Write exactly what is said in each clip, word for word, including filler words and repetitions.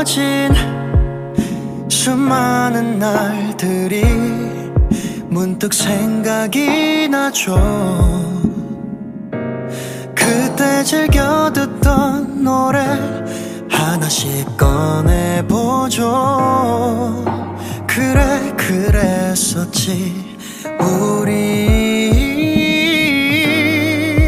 지워진 수많은 날들이 문득 생각이 나죠. 그때 즐겨 듣던 노래 하나씩 꺼내보죠. 그래 그랬었지 우리.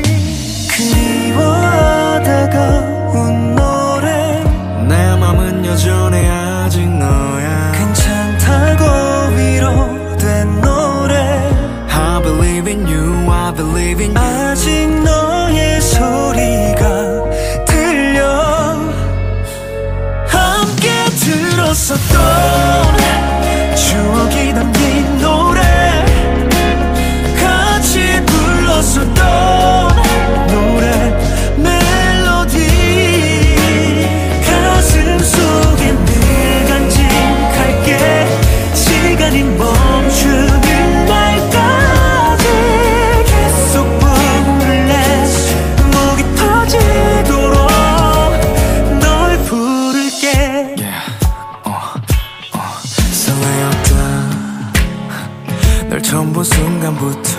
그리워하다가 운 노래 내 맘은 여전히 아직 너야. 괜찮다고 위로된 노래 I believe in you, I believe in you. 아직 너의 소리가 들려. 함께 들었었던 추억이 담긴 노래 같이 불렀었던 노래 멜로디 가슴 속에 늘 간직할게. 시간이 멈추는 날까지 계속 부를래. 목이 터지도록 널 부를게. yeah. uh, uh. 설레었다 널 처음 본 순간부터.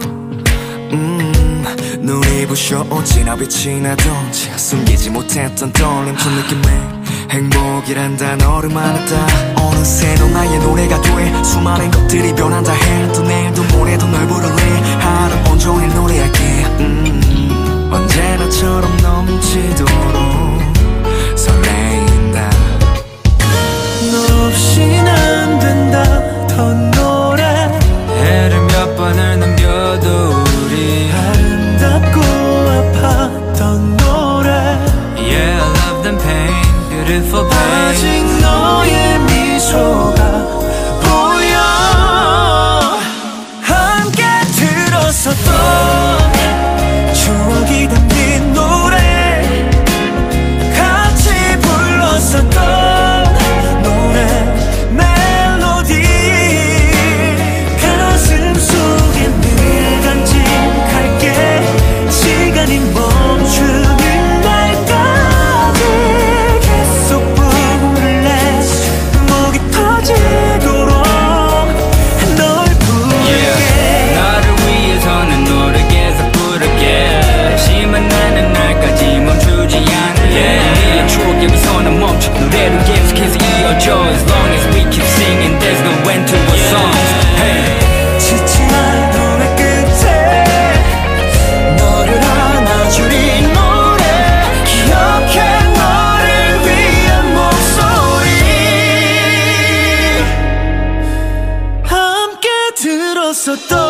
음, 눈이 부셔 오지나 빛이 나던지 숨기지 못했던 떨림 그 느낌에 행복이란 단어를 말했다. 어느새도 나의 노래가 돼. 수많은 것들이 변한다 해도 내일도 모레도 널 부를래. 하루 온종일 노래할게. 음, 언제나처럼 넘치도록 설레인다. 너 없인 안 된다던 노래 해를 몇 번을 넘겨도 우리 아름답고 아팠던 노래 Yeah, I love the pain, beautiful pain. 아직 너의 미소가 보여. 함께 들었었던 추억이 담긴 노래 같이 불렀었던 노래 멜로디 가슴 속에 늘 간직할게. 시간이 멈추는 날까지 계속 부를래. 목이 터지도록 널 부를게. Yeah, 너를 위해서는 노래 계속 부를게. 심한 나는 날까지 멈추지 않을래. 우리의 추억의 미소는 멈춰 노래를 계속해서 이어져. As long as we keep singing there's no end to our songs. Hey. 지친 노래 끝에 너를 안아주리 노래 기억해. 너를 위한 목소리 함께 들었었던